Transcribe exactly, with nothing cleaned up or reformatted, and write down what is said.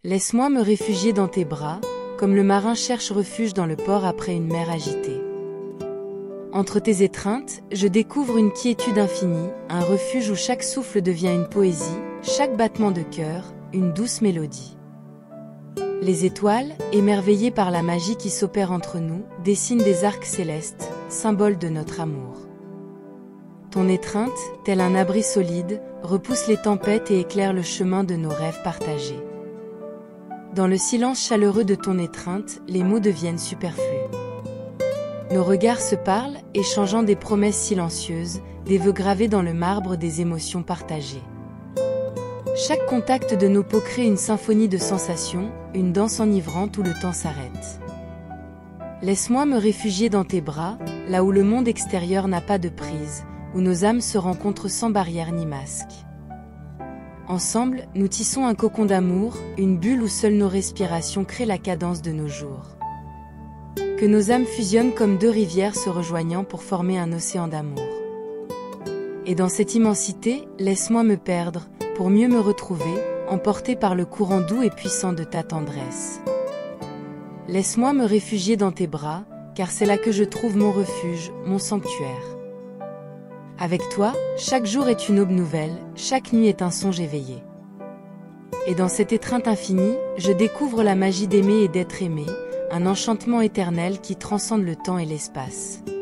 Laisse-moi me réfugier dans tes bras, comme le marin cherche refuge dans le port après une mer agitée. Entre tes étreintes, je découvre une quiétude infinie, un refuge où chaque souffle devient une poésie, chaque battement de cœur, une douce mélodie. Les étoiles, émerveillées par la magie qui s'opère entre nous, dessinent des arcs célestes, symboles de notre amour. Ton étreinte, tel un abri solide, repousse les tempêtes et éclaire le chemin de nos rêves partagés. Dans le silence chaleureux de ton étreinte, les mots deviennent superflus. Nos regards se parlent, échangeant des promesses silencieuses, des vœux gravés dans le marbre des émotions partagées. Chaque contact de nos peaux crée une symphonie de sensations, une danse enivrante où le temps s'arrête. Laisse-moi me réfugier dans tes bras, là où le monde extérieur n'a pas de prise, où nos âmes se rencontrent sans barrière ni masque. Ensemble, nous tissons un cocon d'amour, une bulle où seules nos respirations créent la cadence de nos jours. Que nos âmes fusionnent comme deux rivières se rejoignant pour former un océan d'amour. Et dans cette immensité, laisse-moi me perdre, pour mieux me retrouver, emporté par le courant doux et puissant de ta tendresse. Laisse-moi me réfugier dans tes bras, car c'est là que je trouve mon refuge, mon sanctuaire. Avec toi, chaque jour est une aube nouvelle, chaque nuit est un songe éveillé. Et dans cette étreinte infinie, je découvre la magie d'aimer et d'être aimé, un enchantement éternel qui transcende le temps et l'espace.